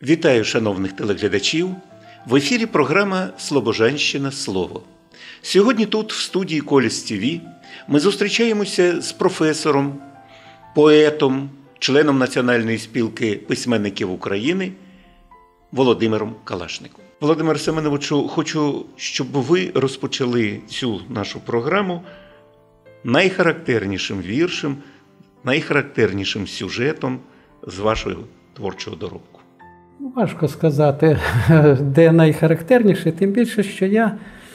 Вітаю шановних телеглядачів! В ефірі програма «Слобожанщина. Слово». Сьогодні тут, в студії Коліс ТВ, ми зустрічаємося з професором, поетом, членом Національної спілки письменників України Володимиром Калашником. Володимир Семеновичу, хочу, щоб ви розпочали цю нашу програму найхарактернішим віршем, найхарактернішим сюжетом з вашого творчого доробку. Важко сказати, де найхарактерніше, тим більше, що я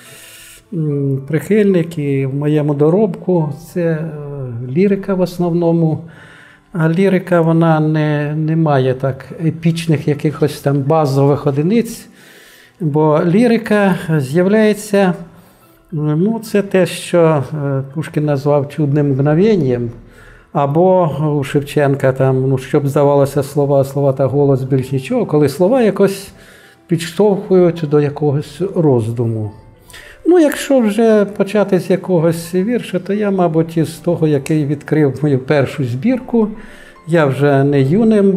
прихильник і в моєму доробку це лірика в основному. А лірика, вона не має так епічних якихось там базових одиниць, бо лірика з'являється, це те, що Пушкін назвав чудним мгновенням, або у Шевченка там, щоб здавалося слова та голос, більш нічого, коли слова якось підштовхують до якогось роздуму. Якщо вже почати з якогось вірша, то я, мабуть, із того, який відкрив мою першу збірку. Я вже не юним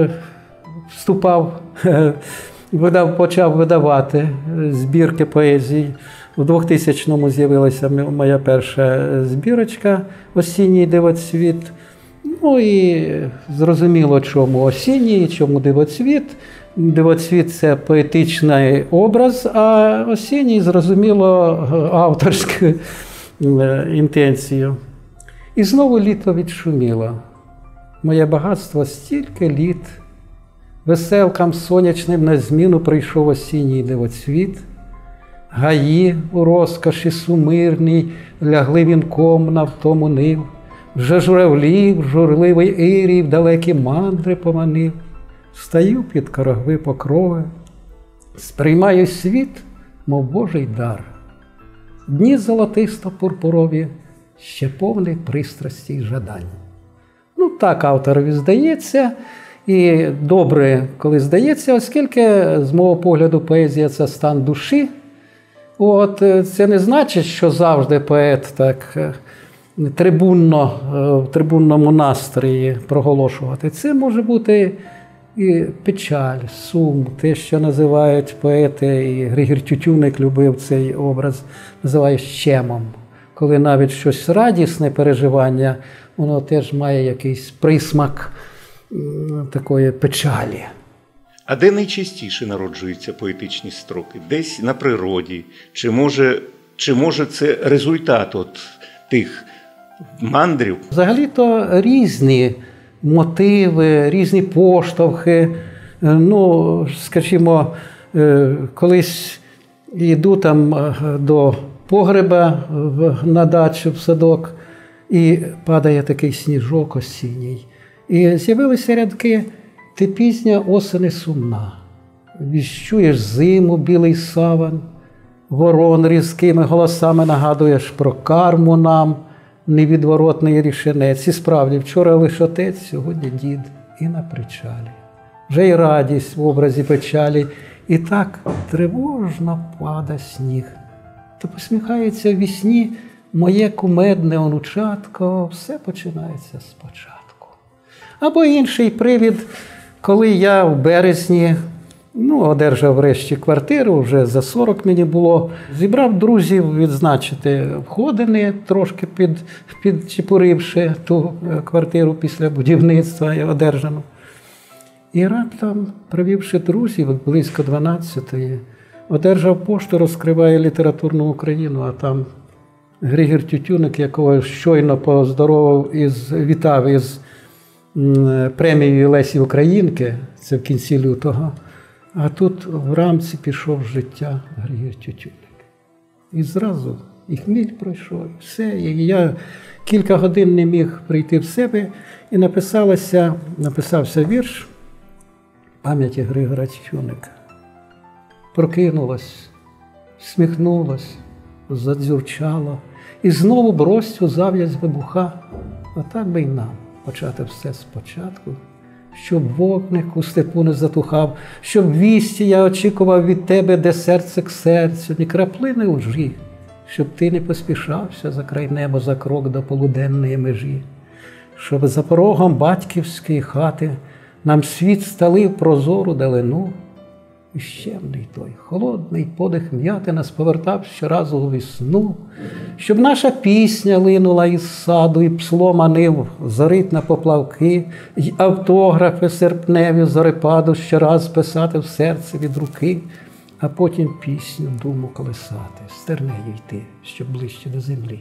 вступав, почав видавати збірки поезії. У 2000-му з'явилася моя перша збірочка «Осінній дивоцвіт». І зрозуміло, чому осінній, чому дивоцвіт. Дивоцвіт – це поетичний образ, а осінній, зрозуміло, авторську інтенцію. І знову літо відшуміло. Моє багатство стільки літ. Веселкам сонячним на зміну прийшов осінній дивоцвіт. Гаї у розкоші сумирній лягли вінком на втому нив. Вже журавлів, журливий ірій в далекі мандри поманив. Стаю під корогви покрови, сприймаю світ, мов Божий дар. Дні золотисто-пурпурові, ще повні пристрасті й жадань. Так авторові здається, і добре, коли здається, оскільки, з мого погляду, поезія – це стан душі. Це не значить, що завжди поет так в трибунному настрої проголошувати. Це може бути і печаль, сум, те, що називають поети, і Григір Тютюнник любив цей образ, називає щемом. Коли навіть щось радісне переживання, воно теж має якийсь присмак такої печалі. А де найчастіше народжуються поетичні строки? Десь на природі? Чи може це результат тих мандрів? Взагалі-то різні мотиви, різні поштовхи. Скажімо, колись йду там до погреба на дачу, в садок, і падає такий сніжок осінній. І з'явилися рядки «Ти пізня осени сумна, віщуєш зиму, білий саван, ворон різкими голосами нагадуєш про карму нам, невідворотний рішенець». І справді, вчора лиш отець, сьогодні дід, і на причалі. Вже й радість в образі печалі, і так тривожно пада сніг. То посміхається в вісні моє кумедне онучатко, все починається спочатку. Або інший привід, коли я в березні, одержав врешті квартиру, вже за 40 мені було, зібрав друзів відзначити входини, трошки підчепуривши ту квартиру після будівництва одержану. І раптом, привівши друзів близько 12-ї, одержав пошту, розкриває літературну Україну, а там Григір Тютюнник, якого щойно поздоровав вітав із премією Лесі Українки, це в кінці лютого, а тут в рамці пішов з життя Григір Тютюнник. І зразу і хміль пройшов, і все. І я кілька годин не міг прийти в себе, і написався вірш пам'яті Григора Тютюнника. Прокинулась, всміхнулась, задзюрчало, і знову бростю зав'язь вибуха. А так би й нам почати все спочатку, щоб вогник у степу не затухав, щоб вісті я очікував від тебе, де серце к серцю, ні краплини лжі, щоб ти не поспішався за край неба за крок до полуденної межі, щоб за порогом батьківської хати нам світ стелив прозору далину. І щемний той, холодний подих м'яти нас повертав щоразу у весну, щоб наша пісня линула із саду, і псло манив зорить на поплавки, й автографи серпневі зорепаду щораз писати в серці від руки, а потім пісню думу колисати, стернею йти, щоб ближче до землі.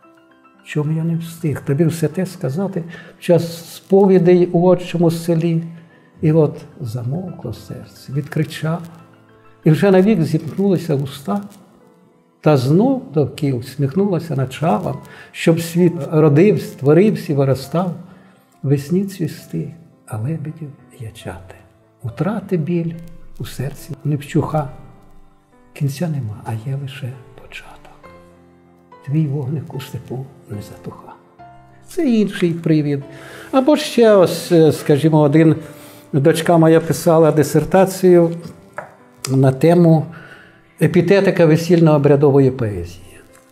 Чому я не встиг тобі все те сказати в час сповідей у отчому селі? І от замовкло серце, відкричав, і вже навік зімкнулися уста, та знов довкіл сміхнулася началом, щоб світ родився, творився і виростав, весні цвісти, а лебедів ячати. Утрати біль у серці не вщуха, кінця нема, а є лише початок. Твій вогник у степу не затуха. Це інший привід. Або ще ось, скажімо, дочка моя писала дисертацію на тему епітетика весільно-обрядової поезії.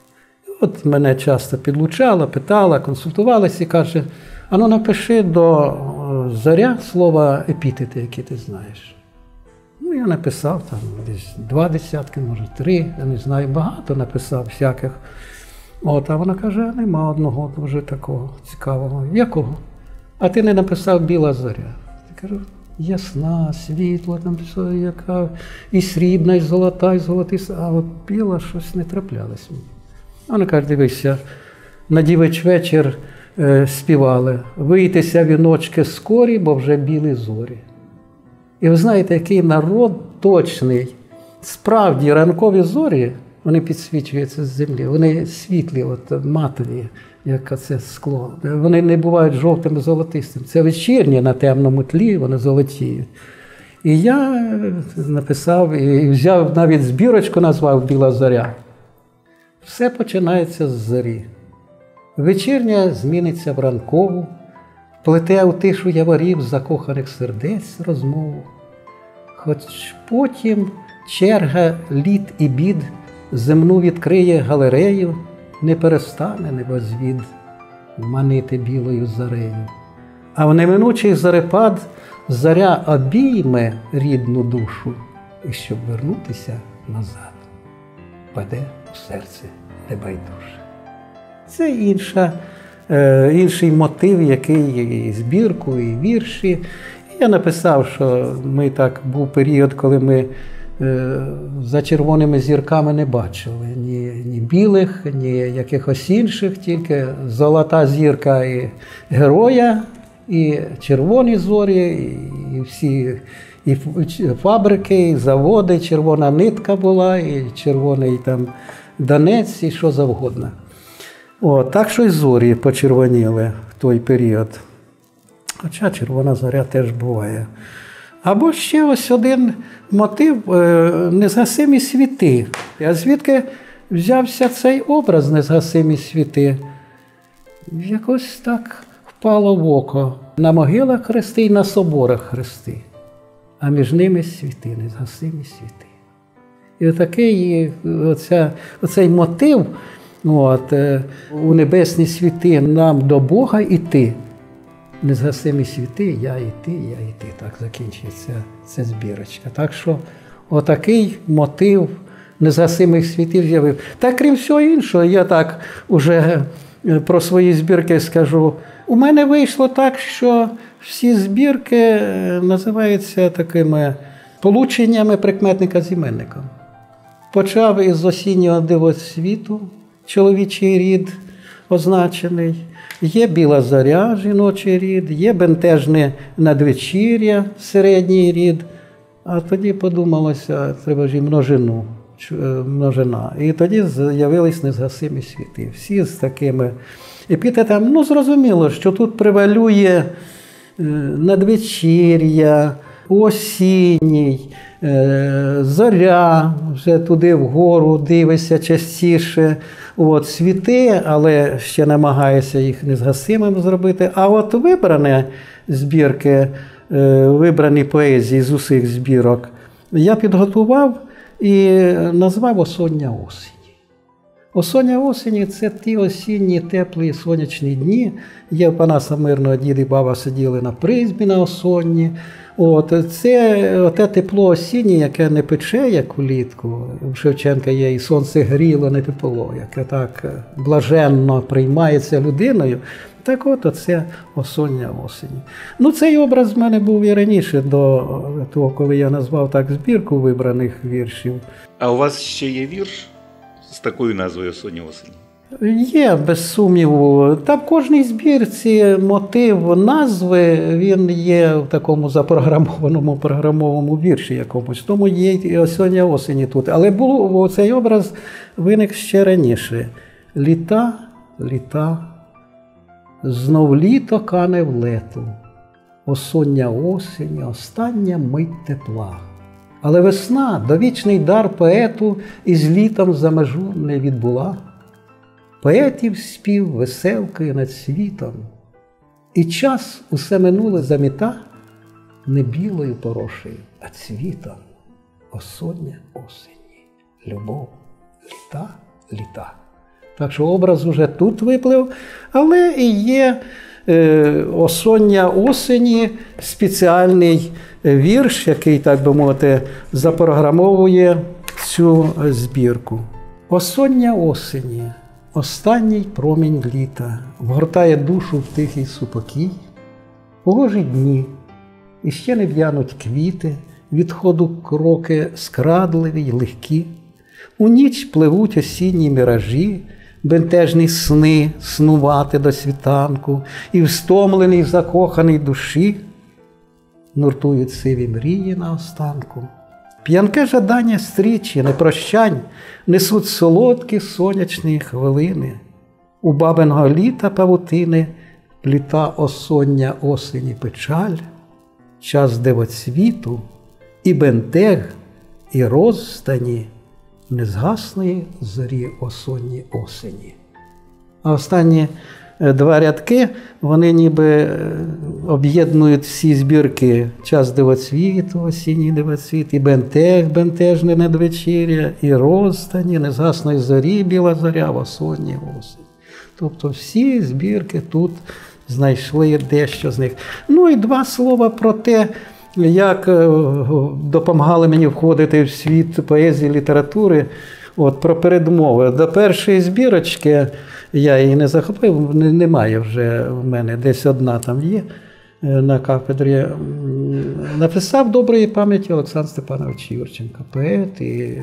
От мене часто підлучала, питала, консультувалася і каже, а ну напиши до Зоря слова епітети, які ти знаєш. Ну, я написав там десь 2 десятки, може 3, я не знаю, багато написав всяких. От, а вона каже, нема одного дуже такого цікавого. Якого? А ти не написав «Біла зоря». Я кажу, ясна, світла, там все, яка і срібна, і золота, і золотиста, а от біла щось не траплялось мені. Вона каже, дивися, на дівич вечір співали, вийтеся віночки скорі, бо вже білі зорі. І ви знаєте, який народ точний. Справді, ранкові зорі, вони підсвічуються з землі, вони світлі, от матові, як це скло. Вони не бувають жовтим і золотистим. Це вечірні на темному тлі, вони золотіють. І я написав, і взяв навіть збірочку, назвав «Біла зоря». Все починається з зорі. Вечірня зміниться в ранкову, плете у тишу яворів закоханих сердець розмову. Хоч потім черга літ і бід земну відкриє галерею, не перестане небозвід манити білою зорею. А в неминучий зарепад зоря обійме рідну душу, і щоб вернутися назад, паде у серце небайдуже. Це інший мотив, який і збірку, і вірші. Я написав, що був період, коли ми за червоними зірками не бачили ні білих, ні якихось інших, тільки золота зірка і героя, і червоні зорі, і всі і фабрики, і заводи, червона нитка була, і червоний там Донець, і що завгодно. Так що й зорі почервоніли в той період. Хоча червона зоря теж буває. Або ще ось один мотив «Незгасимі світи». А звідки взявся цей образ «Незгасимі світи»? Якось так впало в око. На могилах хрести і на соборах хрести, а між ними світи, незгасимі світи. І оцей мотив у небесні світи нам до Бога іти. Незгасимі світи, я і ти, так закінчується ця збірочка. Так що отакий мотив незгасимих світів з'явив. Та крім всього іншого, я так уже про свої збірки скажу. У мене вийшло так, що всі збірки називаються такими полученнями прикметника з іменником. Почав із осіннього дивосвіту, чоловічий рід означений. Є біла зоря, жіночий рід, є бентежне надвечір'я, середній рід. А тоді подумалося, треба ж і множина. І тоді з'явились незгасимі світи. Всі з такими епітетами. Зрозуміло, що тут превалює надвечір'я, осінній, зоря, вже туди вгору дивишся частіше. Світи, але ще намагаюся їх незгасимим зробити. А от вибрані збірки, вибрані поезії з усіх збірок, я підготував і назвав «Осоння осінь». Осоння осені – це ті осінні теплі сонячні дні. Є в Панаса Мирного дід і баба сиділи на призьбі на осонні. Це те тепло осіннє, яке не пече, як улітку. У Шевченка є і сонце гріло, не тепло, яке так блаженно приймається людиною. Так оце осоння осені. Цей образ в мене був і раніше, до того, коли я назвав так збірку вибраних віршів. А у вас ще є вірш з такою назвою «Осоння осені»? Є, без сумніву. Та в кожній збірці мотив назви, він є в такому програмованому вірші якомусь. Тому є і «Осоння осені» тут. Але цей образ виник ще раніше. Літа, знов літо кане в лету. Осоння осені, остання мить тепла. Але весна, довічний дар поету, із літом за межу не відбула. Поетів спів веселкою над світом, і час усе минуле заміта не білою порошею, а цвітом. Осоння осені, любов, літа. Так що образ уже тут виплив, але і є осоння осені, спеціальний вірш, який, так би мовити, запрограмовує цю збірку. Осоння осені. Останній промінь літа вгортає душу в тихий супокій. Погожі дні, і ще не в'януть квіти, від ходу кроки скрадливі й легкі. У ніч пливуть осінні міражі, бентежні сни снувати до світанку, і в стомленій закоханій душі нуртують сиві мрії наостанку. П'янке жадання стрічі, непрощань, несуть солодкі сонячні хвилини. У бабиного літа павутини пліта осоння осені печаль, час дивоцвіту і бентег, і розстані незгасної зорі осонні осені. А останні два рядки, вони ніби об'єднують всі збірки. Час дивоцвіту, осінній дивоцвіт, і бентег, бентежне надвечір'я, і розстані незгасної зорі, біла зоря в осонній осені. Тобто всі збірки тут знайшли дещо з них. І два слова про те, як допомагали мені входити в світ поезії, літератури, про передмови. До першої збірочки я її не захопив, немає вже в мене, десь одна там є на кафедрі. Написав доброї пам'яті Олександр Степанович Юрченко, поет і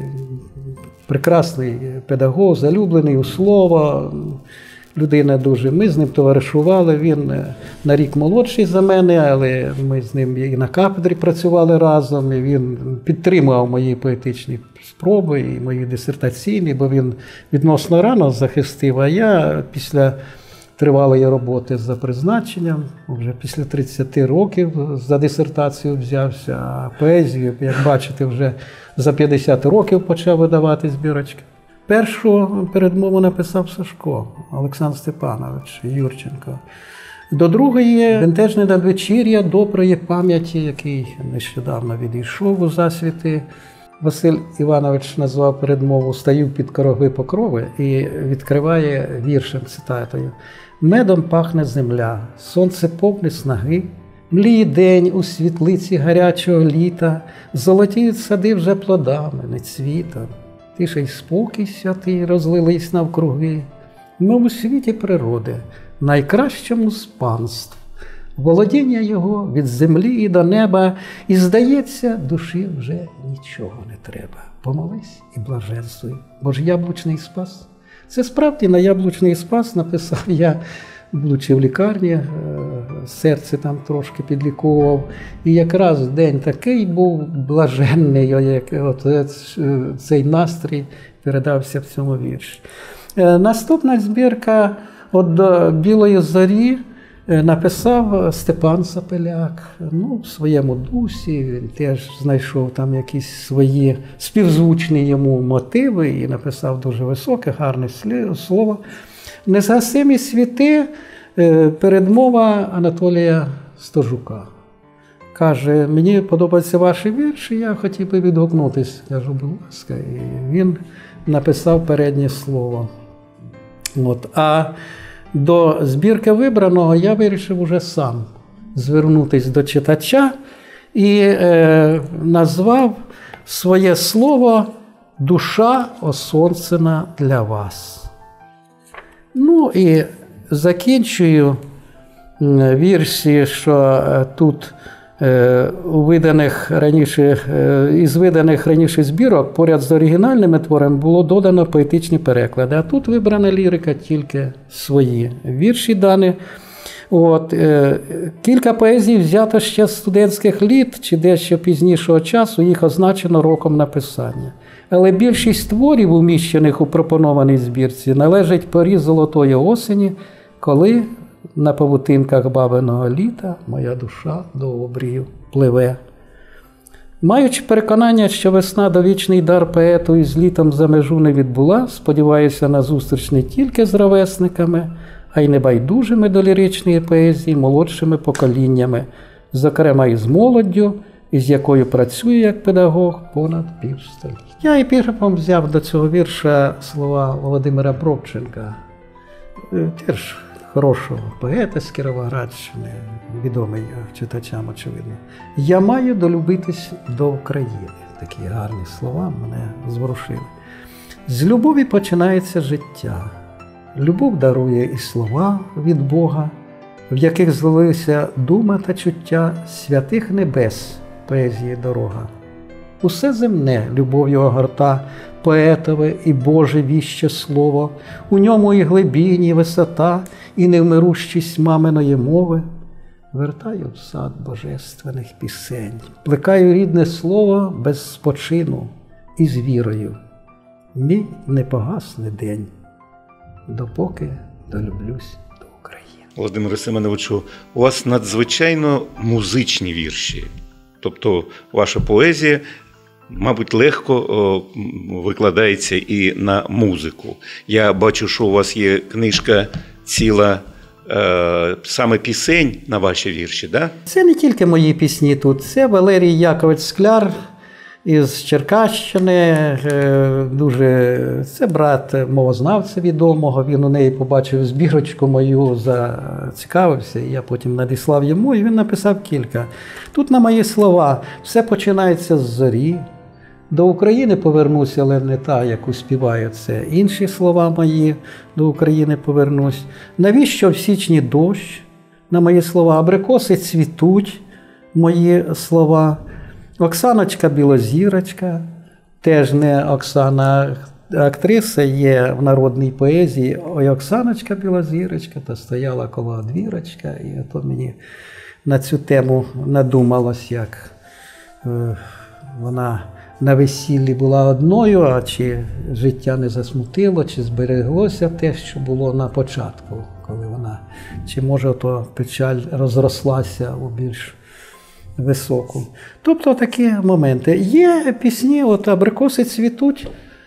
прекрасний педагог, залюблений у слово, людина дуже. Ми з ним товаришували, він на рік молодший за мене, але ми з ним і на кафедрі працювали разом, і він підтримував мої поетичні спроби і мої дисертаційні, бо він відносно рано захистив, а я після тривалої роботи за призначенням, вже після 30 років за дисертацію взявся, а поезію, як бачите, вже за 50 років почав видавати збірочки. Першу передмову написав Сашко, Олександр Степанович Юрченко. До другої «Бентежне надвечір'я доброї пам'яті», який нещодавно відійшов у засвіти. Василь Іванович назвав передмову «Стаю під корогви покрови» і відкриває віршем, цитатою. «Медом пахне земля, сонце повне снаги, мліє день у світлиці гарячого літа, золотіють сади вже плодами, не цвітом. Тиша й спокій святий розлились навкруги, мов у світі природи, найкращому з панств. Володіння його від землі і до неба, і, здається, душі вже нічого не треба. Помолись і блаженствуй, бо ж яблучний спас». Це справді на яблучний спас написав я, будучи в лікарні, серце там трошки підліковував. І якраз день такий був блаженний, як цей настрій передався в цьому вірші. Наступна збірка «До білої зорі» написав Степан Сапеляк. В своєму дусі він теж знайшов там якісь свої співзвучні йому мотиви і написав дуже високе, гарне слово. «Незгасимі світи» передмова Анатолія Стожука. Каже, мені подобаються ваші вірші, я хотів би відгукнутися. Кажу, будь ласка. І він написав переднє слово. А до збірки вибраного я вирішив уже сам звернутися до читача і назвав своє слово «Душа осонцена для вас». І закінчую вірші, що тут із виданих раніше збірок поряд з оригінальними творами було додано поетичні переклади, а тут вибрана лірика тільки свої вірші дані. Кілька поезій взято ще з студентських літ чи дещо пізнішого часу, їх означено роком написання. Але більшість творів, уміщених у пропонованій збірці, належить порі золотої осені, коли на павутинках бабиного літа моя душа до обрію пливе. Маючи переконання, що весна довічний дар поету із літом за межу не відбула, сподіваюся на зустріч не тільки з ровесниками, а й небайдужими до ліричної поезії молодшими поколіннями, зокрема і з молоддю, із якою працюю як педагог понад півстоліття. Я епіграфом взяв до цього вірша слова Володимира Бровченка, теж хорошого поета з Кіровоградщини, відомий читачам, очевидно. «Я маю долюбитись до України». Такі гарні слова мене зворушили. «З любові починається життя. Любов дарує і слова від Бога, в яких злилися дума та чуття святих небес поезії дорога. Усе земне любов'ю огорта поетове і Боже віще слово, у ньому і глибінь, і висота, і невмирущість маминої мови. Вертаю в сад божественних пісень, плекаю рідне слово без спочину і з вірою. Мій не погасне день, допоки долюблюсь до України». Володимире Семеновичу, у вас надзвичайно музичні вірші. Тобто ваша поезія, мабуть, легко викладається і на музику. Я бачу, що у вас є книжка ціла саме пісень на ваші вірші, да? Це не тільки мої пісні тут. Це Валерій Якович Скляр із Черкащини. Це брат мовознавця відомого. Він у неї побачив збірочку мою, зацікавився, і я потім надіслав йому, і він написав кілька. Тут на мої слова: «Все починається з зорі. До України повернусь, але не та, яку співаю. Це інші слова мої. До України повернусь. Навіщо в січні дощ?» На мої слова. «Абрикоси цвітуть» мої слова. Оксаночка Білозірочка, теж не Оксана, актриса є в народній поезії. Ой, Оксаночка Білозірочка, та стояла коло двірочка, і ото мені на цю тему надумалось, як вона на весіллі була одною, а чи життя не засмутило, чи збереглося те, що було на початку, коли вона, чи може ото печаль розрослася у більш високу. Тобто такі моменти. Є пісні, от «Абрикоси цвітуть»,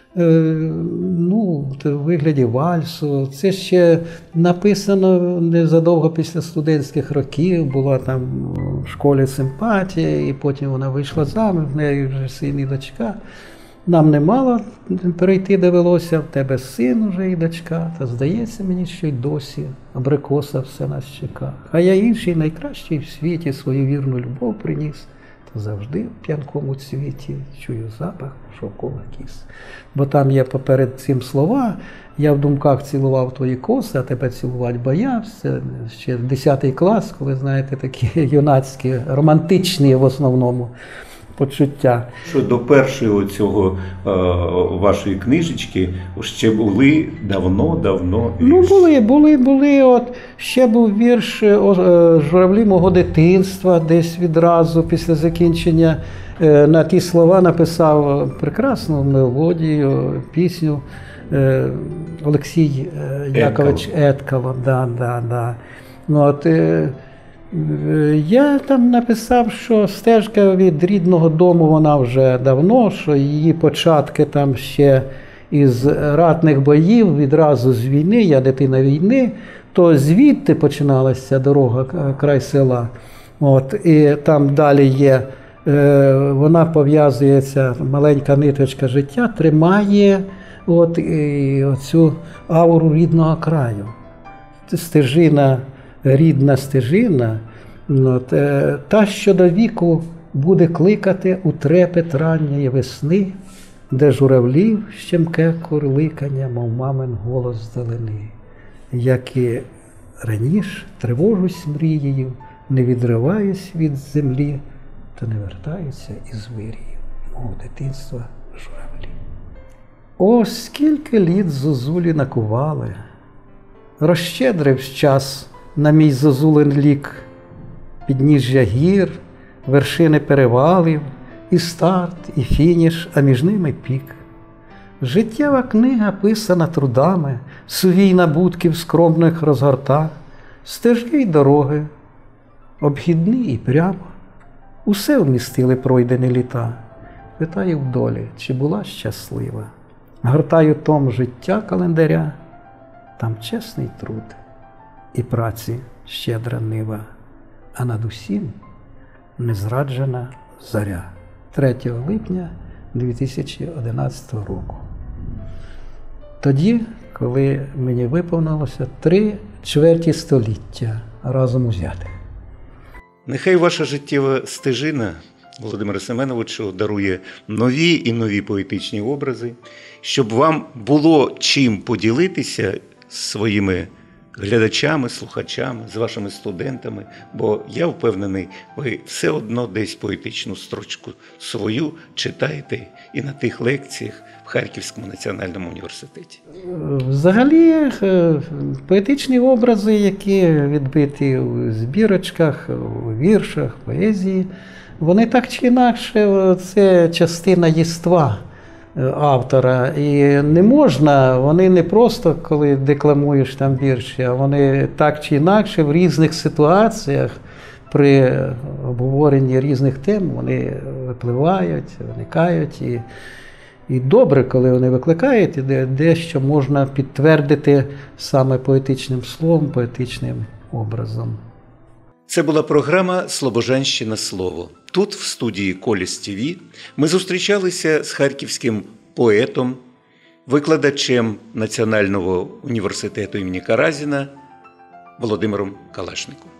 в вигляді вальсу. Це ще написано незадовго після студентських років, була там в школі симпатія, і потім вона вийшла заміж, в неї вже син і дочка. Нам немало перейти довелося, в тебе син уже і дочка, та здається мені, що й досі абрикоса все нас чека. А я інший, найкращий в світі, свою вірну любов приніс, та завжди в п'янкому цвіті чую запах шовкових кіс. Бо там є поперед цим слова: «Я в думках цілував твої коси, а тебе цілувати боявся». Ще 10 клас, коли, знаєте, такі юнацькі, романтичні в основному почуття. Що до першого цього вашої книжечки ще були давно вірші? Були. От ще був вірш «Журавлі мого дитинства», десь відразу після закінчення. На ті слова написав прекрасну мелодію, пісню Олексій Якович Еткало. Я там написав, що стежка від рідного дому, вона вже давно, що її початки там ще із ратних боїв, відразу з війни, я дитина війни, то звідти починалася дорога, край села. І там далі є, вона пов'язується, маленька ниточка життя, тримає от, і оцю ауру рідного краю. Стежина, рідна стежина, от, та, що до віку буде кликати у трепет ранньої весни, де журавлів щемке курликання, мов мамин голос зелени. Як і раніше тривожусь мрією, не відриваюсь від землі, та не вертаюся із вирію, мов дитинства журавлі. О, скільки літ зозулі накували, розщедрив час на мій зозулин лік, підніжжя гір, вершини перевалів, і старт, і фініш, а між ними пік. Життєва книга писана трудами, сувій набутків скромних розгорта, стежки й дороги, обхідні і прямо, усе вмістили пройдені літа. Питаю в долі, чи була щаслива, гортаю том життя календаря, там чесний труд і праці щедра нива, а над усім незраджена заря. 3 липня 2011 року. Тоді, коли мені виповнилося 3/4 століття разом узятих. Нехай ваша життєва стежина, Володимире Семеновичу, дарує нові і нові поетичні образи, щоб вам було чим поділитися з своїми глядачами, слухачами, з вашими студентами, бо я впевнений, ви все одно десь поетичну строчку свою читаєте і на тих лекціях в Харківському національному університеті. Взагалі, поетичні образи, які відбиті у збірочках, у віршах, поезії, вони так чи інакше, це частина єства автора. І не можна, вони не просто, коли декламуєш там вірші, а вони так чи інакше в різних ситуаціях, при обговоренні різних тем, вони випливають, виникають. І добре, коли вони викликають, і дещо можна підтвердити саме поетичним словом, поетичним образом. Це була програма «Слобожанщина. Слово». Тут, в студії Коліс ТВ, ми зустрічалися з харківським поетом, викладачем Національного університету імені Каразіна Володимиром Калашником.